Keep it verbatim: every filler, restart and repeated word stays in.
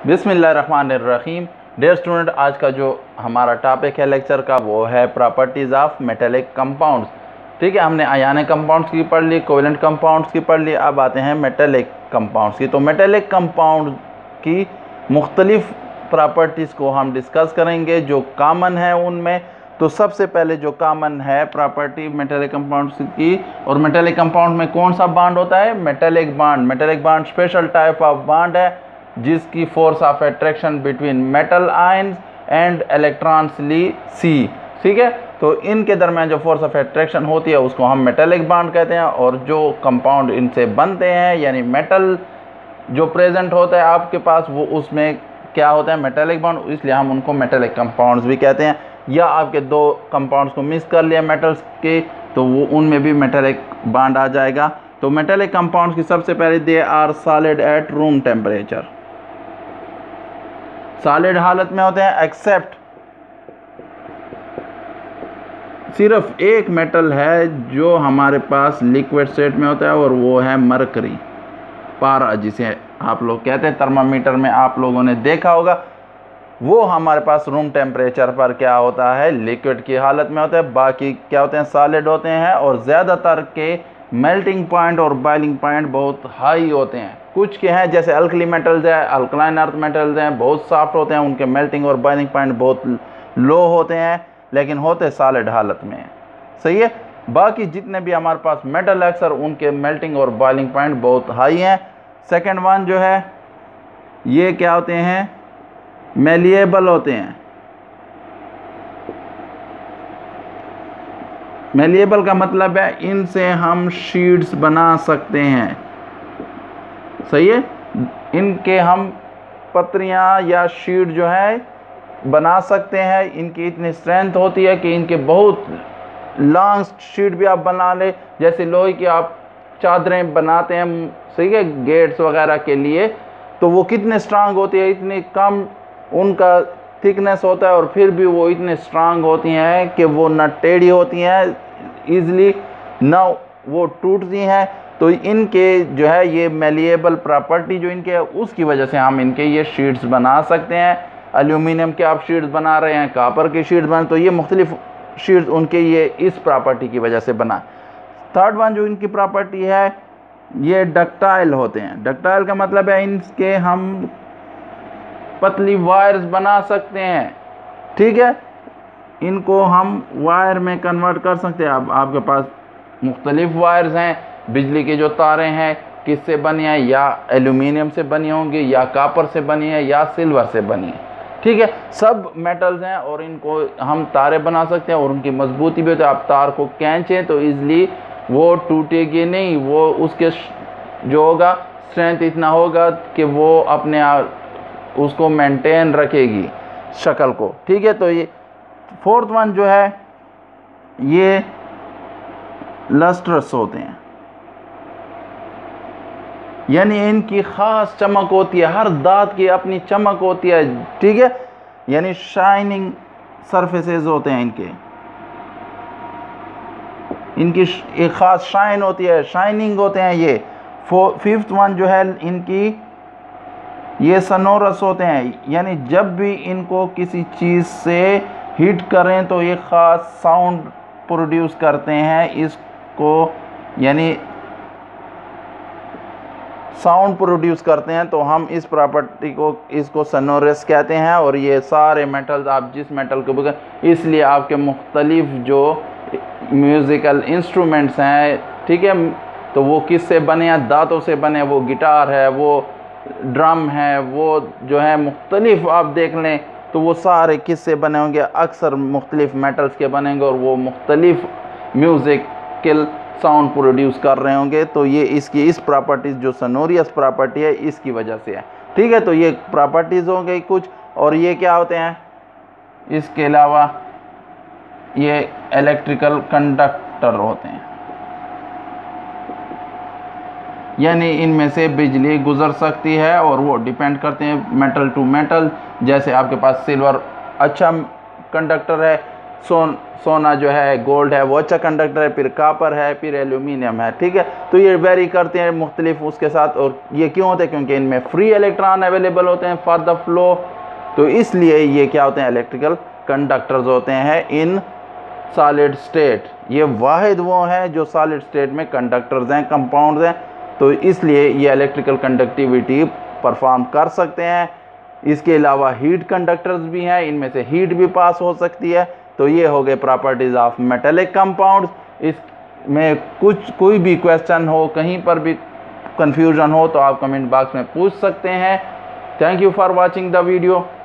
बिस्मिल्लाहिर्रहमानिर्रहीम। Dear student, आज का जो हमारा टॉपिक है लेक्चर का वो है प्रॉपर्टीज़ ऑफ मेटेलिक कंपाउंड्स। ठीक है, हमने आयनिक कंपाउंड्स की पढ़ ली, कोवेलेंट कंपाउंड्स की पढ़ ली, अब आते हैं मेटेलिक कंपाउंड्स की। तो मेटेलिक कंपाउंड की मुख्तलिफ प्रॉपर्टीज़ को हम डिस्कस करेंगे जो कॉमन है उनमें। तो सबसे पहले जो कॉमन है प्रॉपर्टी मेटेलिक कंपाउंड्स की, और मेटेलिक कंपाउंड में कौन सा बॉन्ड होता है? Metallic bond. Metallic bond special type of bond है जिसकी force of attraction between metal ions and electrons ली सी। ठीक है, तो इनके दरमियान जो फोर्स ऑफ अट्रैक्शन होती है उसको हम मेटेलिक बॉन्ड कहते हैं। और जो कंपाउंड इनसे बनते हैं यानी मेटल जो प्रेजेंट होता है आपके पास, वो उसमें क्या होता है? मेटेलिक बॉन्ड, इसलिए हम उनको मेटेलिक कंपाउंड्स भी कहते हैं। या आपके दो कंपाउंड्स को मिक्स कर लिया मेटल्स के, तो वो उनमें भी मेटेलिक बॉन्ड आ जाएगा। तो मेटेलिक कंपाउंड्स की सबसे पहले they are solid at room temperature, solid हालत में होते हैं। एक्सेप्ट सिर्फ एक मेटल है जो हमारे पास लिक्विड स्टेट में होता है और वो है मरकरी, पारा, जिसे आप लोग कहते हैं। थर्मामीटर में आप लोगों ने देखा होगा, वो हमारे पास रूम टेम्परेचर पर क्या होता है? लिक्विड की हालत में होता है। बाकी क्या होते हैं? सॉलिड होते हैं। और ज़्यादातर के मेल्टिंग पॉइंट और बॉइलिंग पॉइंट बहुत हाई होते हैं। कुछ के हैं जैसे अल्कली मेटल्स है, अल्कलाइन अर्थ मेटल्स हैं, बहुत सॉफ्ट होते हैं, उनके मेल्टिंग और बॉइलिंग पॉइंट बहुत लो होते हैं, लेकिन होते सॉलिड हालत में। सही है। बाकी जितने भी हमारे पास मेटल है अक्सर उनके मेल्टिंग और बॉइलिंग पॉइंट बहुत हाई हैं। सेकेंड वन जो है, ये क्या होते हैं? मेलिएबल होते हैं। मेलिएबल का मतलब है इनसे हम शीट्स बना सकते हैं। सही है, इनके हम पत्रियां या शीट जो है बना सकते हैं। इनकी इतनी स्ट्रेंथ होती है कि इनके बहुत लॉन्ग शीट भी आप बना ले। जैसे लोहे की आप चादरें बनाते हैं, सही है, गेट्स वगैरह के लिए, तो वो कितने स्ट्रांग होती है, इतनी कम उनका थिकनेस होता है और फिर भी वो इतने स्ट्रांग होती हैं कि वो न टेढ़ी होती हैं ईज़िली, ना वो टूटती हैं। तो इनके जो है ये मेलिएबल प्रॉपर्टी जो इनके है, उसकी वजह से हम इनके ये शीट्स बना सकते हैं। एल्यूमिनियम के आप शीट्स बना रहे हैं, कापर की शीट्स बना, तो ये मुख्तलिफ शीट्स उनके ये इस प्रॉपर्टी की वजह से बना। थर्ड वन जो इनकी प्रॉपर्टी है, ये डक्टाइल होते हैं। डक्टाइल का मतलब है इनके हम पतली वायर्स बना सकते हैं। ठीक है, इनको हम वायर में कन्वर्ट कर सकते हैं। अब आपके पास मुख्तलिफ वायर्स हैं। बिजली की जो तारें हैं किससे बनी है? या एल्यूमिनियम से बनी होंगी, या कापर से बनी है, या सिल्वर से बनी है। ठीक है, सब मेटल्स हैं और इनको हम तारे बना सकते हैं और उनकी मजबूती भी होती है। आप तार को खींचें तो ईज़िली वो टूटेगी नहीं, वो उसके जो होगा स्ट्रेंथ इतना होगा कि वो अपने उसको मेंटेन रखेगी शक्ल को। ठीक है, तो ये फोर्थ वन जो है, ये लस्ट्रस होते हैं, यानी इनकी ख़ास चमक होती है। हर दांत की अपनी चमक होती है। ठीक है, यानी शाइनिंग सरफेसेस होते हैं इनके, इनकी एक ख़ास शाइन होती है, शाइनिंग होते हैं ये। फिफ्थ वन जो है इनकी, ये सनोरस होते हैं, यानी जब भी इनको किसी चीज़ से हिट करें तो ये ख़ास साउंड प्रोड्यूस करते हैं। इसको यानी साउंड प्रोड्यूस करते हैं, तो हम इस प्रॉपर्टी को इसको सनोरस कहते हैं। और ये सारे मेटल्स आप जिस मेटल को बगैर, इसलिए आपके मुख्तलिफ जो म्यूज़िकल इंस्ट्रूमेंट्स हैं, ठीक है, तो वो किससे बने हैं? दांतों से बने। वो गिटार है, वो ड्रम है, वो जो है मुख्तलिफ आप देख लें तो वो सारे किससे बने होंगे? अक्सर मुख्तलिफ मेटल्स के बनेंगे और वो मुख्तलिफ म्यूज़िकल साउंड प्रोड्यूस कर रहे होंगे। तो ये इसकी इस प्रॉपर्टीज़ जो सनोरियस प्रॉपर्टी है इसकी वजह से है। ठीक है, तो ये प्रॉपर्टीज़ हो गई कुछ। और ये क्या होते हैं? इसके अलावा ये इलेक्ट्रिकल कंडक्टर होते हैं, यानी इनमें से बिजली गुजर सकती है और वो डिपेंड करते हैं मेटल टू मेटल। जैसे आपके पास सिल्वर अच्छा कंडक्टर है, सोन सोना जो है, गोल्ड है, वो अच्छा कंडक्टर है, फिर कापर है, फिर एल्यूमिनियम है, ठीक है। तो ये वेरी करते हैं मुख्तलिफ उसके साथ, और ये क्यों होते हैं? क्योंकि इनमें फ्री इलेक्ट्रॉन अवेलेबल होते हैं फॉर द फ्लो, तो इसलिए ये क्या होते हैं? इलेक्ट्रिकल कंडक्टर्स होते हैं इन सॉलिड स्टेट। ये वाहिद वो हैं जो सॉलिड स्टेट में कंडक्टर्स हैं, कंपाउंड्स हैं, तो इसलिए ये इलेक्ट्रिकल कंडक्टिविटी परफॉर्म कर सकते हैं। इसके अलावा हीट कंडक्टर्स भी हैं, इनमें से हीट भी पास हो सकती है। तो ये हो गए प्रॉपर्टीज़ ऑफ मेटेलिक कंपाउंड्स। इसमें कुछ कोई भी क्वेश्चन हो, कहीं पर भी कंफ्यूजन हो, तो आप कमेंट बॉक्स में पूछ सकते हैं। Thank you for watching the video.